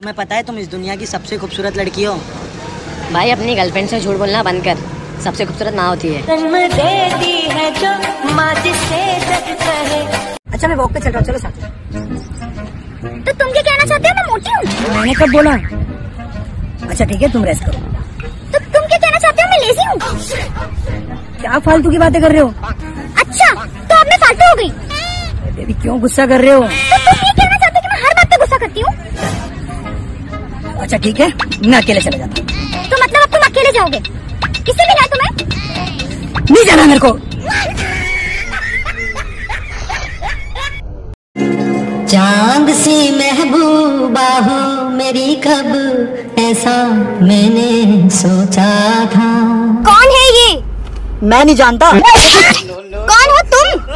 तुम्हें पता है तुम इस दुनिया की सबसे खूबसूरत लड़की हो। भाई अपनी गर्लफ्रेंड से झूठ बोलना बंद कर, सबसे खूबसूरत माँ होती है। देती है जो माँ जिसे जग कहे। अच्छा मैं वॉक पे चल रहा हूँ, चलो साथ। तो तुम क्या कहना चाहते हो, मैं मोटी हूँ? मैंने कब बोला? अच्छा ठीक है तुम रेस्ट करो। तो तुम क्या कहना चाहते हो, मैं लेजी हूँ? क्या फालतू की बातें कर रहे हो? अच्छा तो अब मैं फालतू हो गई? बेबी क्यों गुस्सा कर रहे हो? तो तुम ये कहना चाहते हो कि मैं हर बात पे गुस्सा करती हूँ? अच्छा ठीक है मैं अकेले चले जाता हूँ। तो मतलब अब तुम अकेले जाओगे? किससे मिला है तुम्हें? नहीं जाना मेरे को। चांद सी महबूबा हो मेरी, कब ऐसा मैंने सोचा था। कौन है ये? मैं नहीं जानता। कौन हो तुम?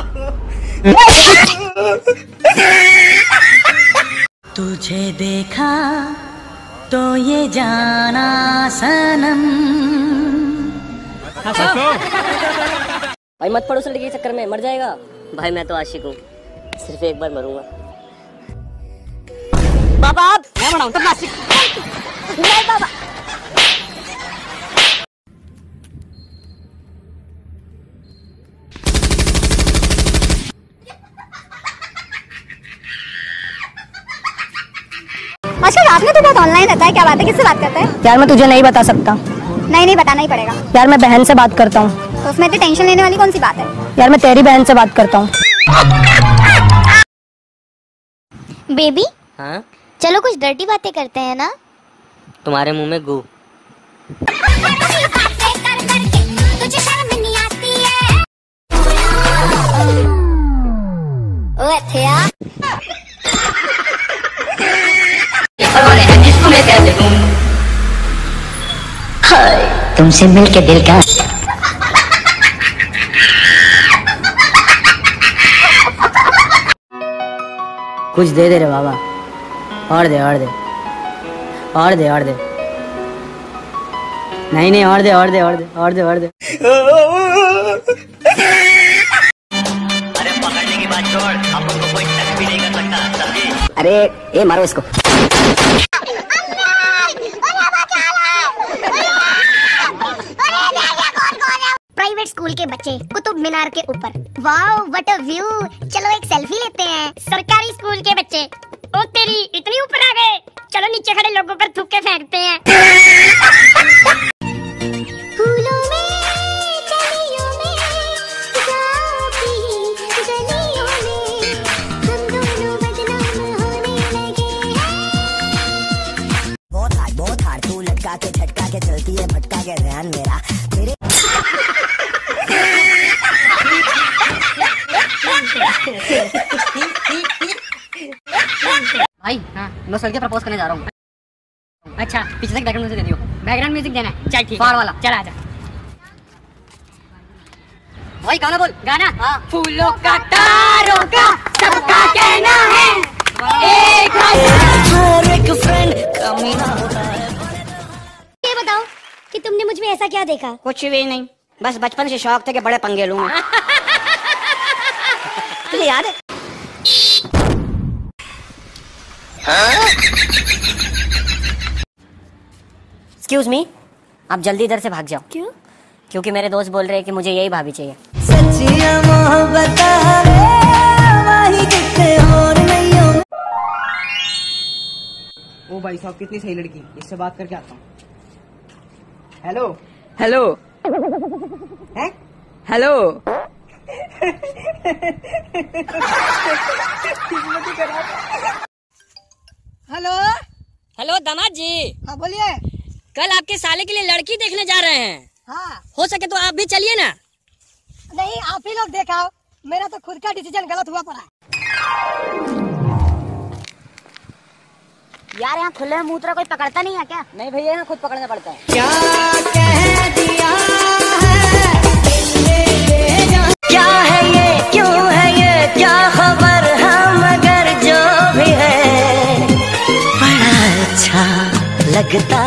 तुझे देखा तो ये जाना सनम। भाई मत पड़ो उस लड़की के चक्कर में, मर जाएगा। भाई मैं तो आशिक हूँ, सिर्फ एक बार मरूंगा। बाबा आप मैं बनाऊँ तो आशिक नहीं बाबा। अच्छा रात में तो बहुत ऑनलाइन रहता है, क्या बात है, किससे बात करता है? यार मैं तुझे नहीं बता सकता। नहीं बताना ही पड़ेगा। यार मैं बहन से बात करता हूँ। तो उसमें इतनी टेंशन लेने वाली कौन सी बात है? यार मैं तेरी बहन से बात करता हूँ। बेबी हाँ चलो कुछ डर्टी बातें करते हैं ना। तुम्हारे मुंह में गू। तुमसे मिलके दिल का कुछ दे दे रे बाबा, और दे और दे और दे और दे। नहीं और दे और दे और दे और दे और दे। अरे पकड़ने की बात छोड़, अब उनको कोई टच भी नहीं कर सकता, समझी? अरे ये मारो इसको। प्राइवेट स्कूल के बच्चे कुतुब मीनार के ऊपर, वाओ व्हाट अ व्यू, चलो एक सेल्फी लेते हैं। सरकारी स्कूल के बच्चे, ओ तेरी इतनी ऊपर आ गए, चलो नीचे खड़े लोगों पर थूके फेंकते हैं। फूलों में कलियों में जाती गलियों में हम दोनों बदनाम होने लगे हैं। बहुत हार्ड तू लटका के झटका के चलती है, भटका के ध्यान मेरा तेरे। भाई हाँ मैं सर के प्रपोज करने जा रहा हूँ। अच्छा पीछे से बैकग्राउंड म्यूजिक दे दियो। बैकग्राउंड म्यूजिक देना है? चल ठीक, फाड़ वाला चल आजा। भाई गाना बोल। गाना हाँ। फूलों का तारों का सबका कहना है एक हर एक फ्रेंड कमीना होता है। ये बताओ कि तुमने मुझ में ऐसा क्या देखा? कुछ भी नहीं, बस बचपन से शौक थे कि बड़े पंगे लूं मैं। तुझे याद है? एक्सक्यूज मी, आप जल्दी इधर से भाग जाओ। क्यों? क्योंकि मेरे दोस्त बोल रहे हैं कि मुझे यही भाभी चाहिए। सच्चिया मोहब्बत और नहीं हो। ओ भाई साहब कितनी सही लड़की, इससे बात करके आता हूँ। हेलो हेलो हैं? हेलो हेलो हेलो दामाद जी। हाँ बोलिए। कल आपके साले के लिए लड़की देखने जा रहे हैं। हाँ हो सके तो आप भी चलिए ना। नहीं आप ही लोग देखाओ, मेरा तो खुद का डिसीजन गलत हुआ पड़ा। यार यहाँ खुले मुंह कोई पकड़ता नहीं है क्या? नहीं भैया यहाँ खुद पकड़ना पड़ता है। क्या कह दिया क्या है ये, क्यों है ये, क्या खबर हम मगर जो भी है बड़ा अच्छा लगता